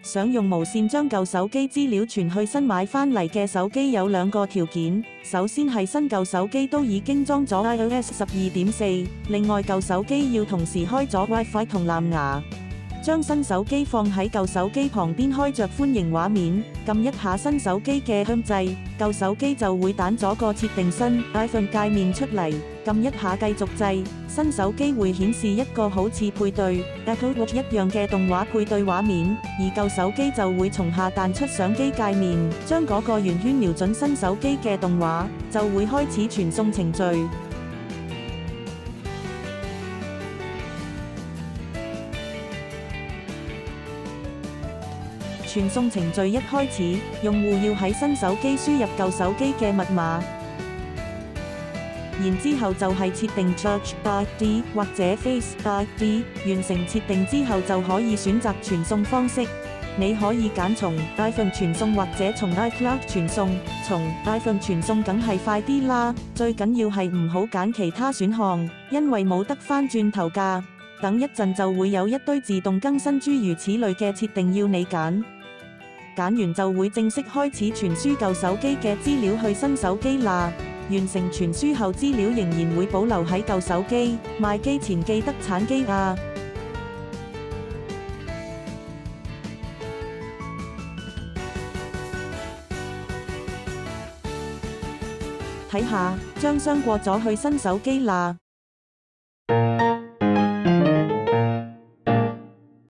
想用無線將舊手機資料傳去新買返嚟嘅手機有兩個條件，首先係新舊手機都已經裝咗 iOS 12.4，另外舊手機要同時開咗 WiFi 同藍牙。將新手機放喺舊手機旁邊，開着歡迎畫面，撳一下新手機嘅 Home 掣，舊手機就會彈咗個設定新 iPhone 界面出嚟，撳一下繼續掣，新手機會顯示一個好似配對 Apple Watch 一樣嘅動畫配對畫面，而舊手機就會從下彈出相機界面，將嗰個圓圈瞄準新手機嘅動畫，就會開始傳送程序。傳送程序一開始，用戶要喺新手機輸入舊手機嘅密碼，然之後就係設定 Touch ID 或者 Face ID， 完成設定之後就可以選擇傳送方式。你可以揀從 iPhone 傳送或者從 iCloud 傳送，從 iPhone 傳送梗係快啲啦，最緊要係唔好揀其他選項，因為冇得返轉頭㗎。等一陣就會有一堆自動更新諸如此類嘅設定要你揀。揀完就會正式開始傳輸舊手機嘅資料去新手機啦。完成傳輸後，資料仍然會保留喺舊手機。賣機前記得鏟機啊！睇下，將箱過咗去新手機啦。